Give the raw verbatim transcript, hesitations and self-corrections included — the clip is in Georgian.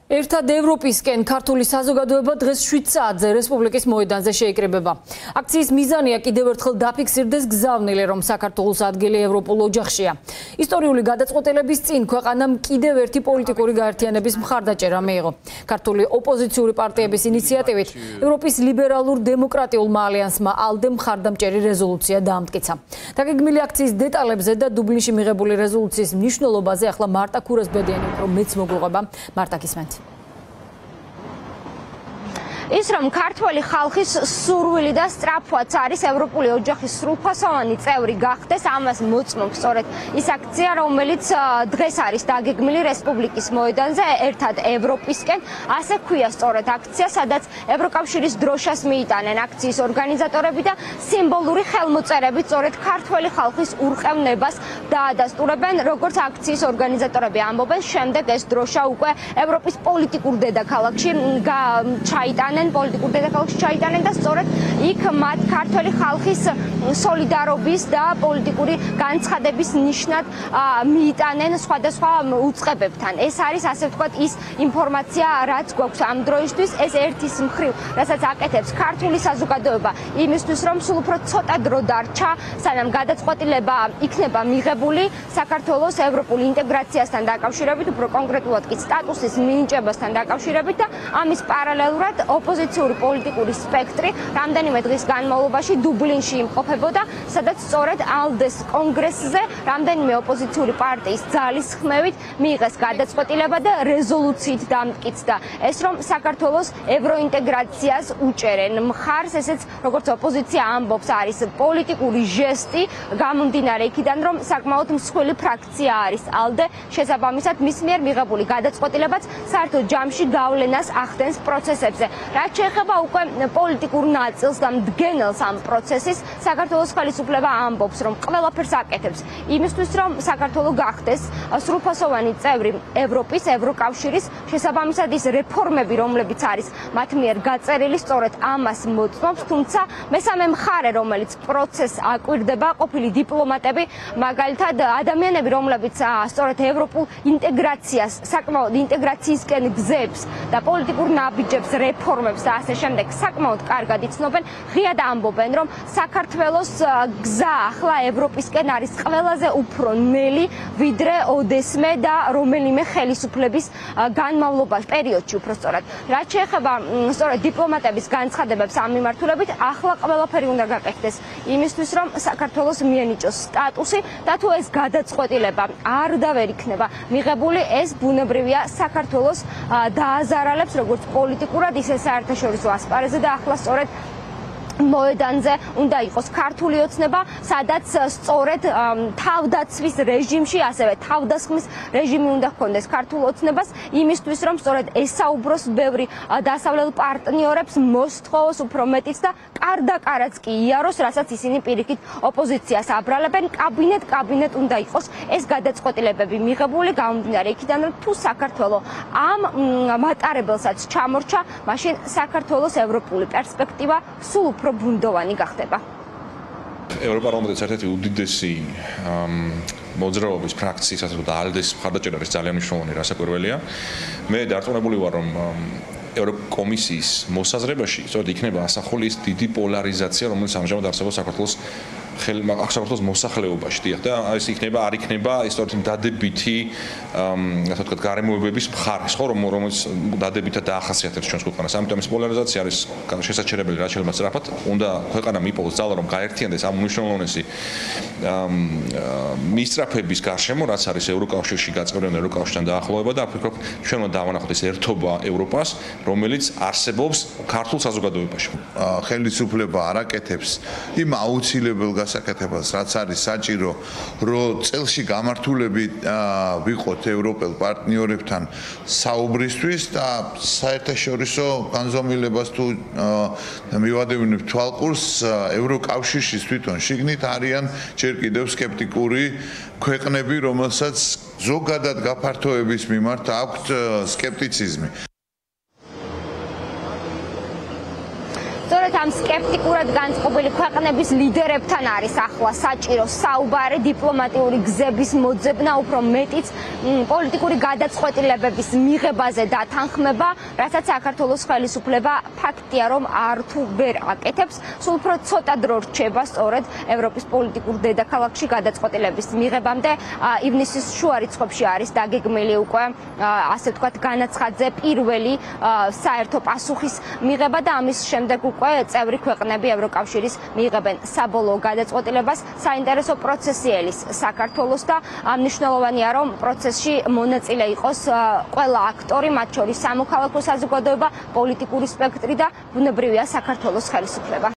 ერთად ევროპისკენ ქართული საზოგადოება დღეს შვიდ საათზე რესპუბლიკის მოედანზე შეიკრიბება. აქციის მიზანია კიდევ ერთხელ დაფიქსირდეს გზავნილი, რომ საქართველოს ადგილი ევროპულ ოჯახშია. ისტორიული გადაწყვეტილების წინ ქვეყანამ კიდევ ერთი პოლიტიკური გაერთიანების მხარდაჭერა მიიღო. ქართული ოპოზიციური პარტიების ინიციატივით ევროპის ლიბერალურ დემოკრატიულმა ალიანსმა ალდე მხარდამჭერი რეზოლუცია დაამტკიცა. დაგეგმილი აქციის დეტალებზე და დუბლინში მიღებული რეზოლუციის მნიშვნელობაზე ახლა მარტა ქურასბედიანი უფრო მეც მოგვიყვება. მარტა, გისმენთ. ის რომ ქართველი ხალხის სურვილი და სწრაფვაც არის ევროპული ოჯახის სრულფასოვანი წევრი გახდეს, ამას მოწმობს სწორედ ის აქცია, რომელიც დღეს არის დაგეგმილი რესპუბლიკის მოედანზე ერთად ევროპისკენ. ასე ქვია სწორედ აქცია, სადაც ევროკავშირის დროშას მიიტანენ აქციის ორგანიზატორები და სიმბოლური ხელმოწერებით სწორედ ქართველი ხალხის ურყევნებას დაადასტურებენ. როგორც აქციის ორგანიზატორები ამბობენ, შემდეგ ეს დროშა უკვე ევროპის პოლიტიკურ დედაქალაქში ჩაიტანენ. პოლიტიკურ დედაქალაქში ჩაიტანენ და სწორედ იქ მათ ქართველი ხალხის სოლიდარობის და პოლიტიკური განცხადების ნიშნად მიიტანენ სხვადასხვა უწყებებთან. ეს არის ასე ვთქვათ ის ინფორმაცია, რაც გვაქვს ამ დროისთვის. ეს ერთის მხრივ, რასაც აკეთებს ქართული საზოგადოება იმისთვის, რომ სულ უფრო ცოტა დრო დარჩა, სანამ გადაწყვეტილება იქნება მიღებული საქართველოს ევროპული ინტეგრაციასთან დაკავშირებით, უფრო კონკრეტულად კი სტატუსის მინიჭებასთან დაკავშირებით და ამის პარალელურად ოპოზიციური პოლიტიკური სპექტრი რამდენიმე დღის განმავლობაში დუბლინში იმყოფებოდა, სადაც სწორედ ალდეს კონგრესზე რამდენიმე ოპოზიციური პარტიის ძალის ხმევით მიიღეს გადაწყვეტილება და რეზოლუციით დამტკიცდა ეს, რომ საქართველოს ევროინტეგრაციას უჭერენ მხარს. ესეც, როგორც ოპოზიცია ამბობს, არის პოლიტიკური ჟესტი, გამომდინარე იქიდან, რომ საკმაოდ მსხვილი ფრაქცია არის ალდე, შესაბამისად მის მიერ მიღებული გადაწყვეტილებაც საერთო ჯამში გავლენას ახდენს პროცესებზე. რაც შეეხება უკვე პოლიტიკურ ნაწილს და მდგენელს ამ პროცესის, საქართველოს ხელისუფლება ამბობს, რომ ყველაფერს აკეთებს იმისთვის, რომ საქართველო გახდეს სრულფასოვანი წევრი ევროპის, ევროკავშირის, შესაბამისად ის რეფორმები, რომლებიც არის მათ მიერ გაწერილი, სწორედ ამას მოწმობს. თუმცა მესამე მხარე, რომელიც პროცესს აკვირდება, ყოფილი დიპლომატები, მაგალითად ადამიანები, რომლებიც სწორედ ევროპულ ინტეგრაციას, საკმაოდ ინტეგრაციისკენ გზებს და პოლიტიკურ ნაბიჯებს, რეფორმებს და ასე შემდეგ საკმაოდ კარგად იცნობენ, ღიად ამბობენ, რომ საქართველოს გზა ახლა ევროპისკენ არის ყველაზე უფრო ნელი, ვიდრე ოდესმე და რომელიმე ხელისუფლების განმავლობაში, პერიოდში უბრალოდ. რაც შეეხება სწორედ დიპლომატების განცხადებებს ამ მიმართულებით, ახლა ყველაფერი უნდა გაკეთდეს იმისთვის, რომ საქართველოს მიენიჭოს სტატუსი და თუ ეს გადაწყვეტილება არ და ვერ იქნება მიღებული, ეს ბუნებრივია საქართველოს დააზარალებს როგორც პოლიტიკურად, ისე საერთაშორისო ასპარეზზე და ახლა სწორედ მოედანზე უნდა იყოს ქართული ოცნება, სადაც სწორედ თავდაცვის რეჟიმში, ასევე თავდასხმის რეჟიმი უნდა ჰქონდეს ქართულ ოცნებას, იმისთვის, რომ სწორედ ესაუბროს ბევრი დასავლელ პარტნიორებს, მოსთხოვოს უფრო მეტიც და კარდაკარაც კი იაროს, რასაც ისინი პირიქით ოპოზიციას აბრალებენ. კაბინეტ კაბინეტ უნდა იყოს ეს გადაწყვეტილებები მიღებული, გამომდინარე იქიდან, რომ თუ საქართველო ამ მატარებელსაც ჩამორჩა, მაშინ საქართველოს ევროპული პერსპექტივა სულ უფრო ბუნდოვანი გახდება. ევროპარლამენტის ერთ-ერთი უდიდესი მოძრაობის ფრაქციის, ასე ვთქვათ, ალდეს მხარდაჭერა არის ძალიან მნიშვნელოვანი, რასაკვირველია. მე დარწმუნებული ვარ, რომ ევროკომისიის მოსაზრებაში სწორედ იქნება ასახული ის დიდი პოლარიზაცია, რომელიც ამჟამად არსებობს საქართველოს საქართველოს მოსახლეობაში. და ეს იქნება, არ იქნება სწორედ დადებითი, ასე ვთქვათ, გარემოებების მხარეს, ხო, რომელიც დადებითად დაახასიათებს ჩვენს ქვეყანას. ამიტომ ეს პოლარიზაცია არის შესაჩერებელი, რაც შეიძლება სწრაფად უნდა ქვეყანამ იპოვოს ძალა, რომ გაერთიანდეს ამ მნიშვნელოვანი მისწრაფების გარშემო, რაც არის ევროკავშირში გაწევრიანება, ევროკავშირთან დაახლოება და ვფიქრობ, ჩვენ უნდა დავანახოთ ეს ერთობა ევროპას, რომელიც არსებობს ქართულ საზოგადოებაში. ხელისუფლება არ აკეთებს იმ აუცილებელ გასაკეთებას, რაც არის საჭირო, რომ წელში გამართულები ვიყოთ ევროპელ პარტნიორებთან საუბრისთვის და საერთაშორისო განზომილებას თუ მივადევნებთ თვალყურს, ევროკავშირშიც თვითონ შიგნით არიან ჯერ კიდევ სკეპტიკური ქვეყნები, რომელსაც ზოგადად გაფართოების მიმართ აქვთ სკეპტიციზმი. სწორედ ამ სკეპტიკურად განწყობილი ქვეყნების ლიდერებთან არის ახლა საჭირო საუბარი დიპლომატიური გზების მოძებნა, უფრო მეტიც პოლიტიკური გადაწყვეტილებების მიღებაზე დათანხმება, რასაც საქართველოს ხელისუფლება ფაქტია რომ არ თუ ვერ აკეთებს, სულ უფრო ცოტა დრო რჩება სწორედ ევროპის პოლიტიკურ დედაქალაქში გადაწყვეტილების მიღებამდე. ივნისის შუა რიცხვებში არის დაგეგმილი უკვე ასე ვთქვათ განაცხადზე პირველი საერთო პასუხის მიღება და ამის შემდეგ უკვე წევრი ქვეყნები ევროკავშირის მიიღებენ საბოლოო გადაწყვეტილებას. საინტერესო პროცესი ელის საქართველოს და მნიშვნელოვანია რომ პროცესში მონაწილე იყოს ყველა აქტორი, მათ შორის სამოქალაქო საზოგადოება, პოლიტიკური სპექტრი და ბუნებრივია საქართველოს ხელისუფლება.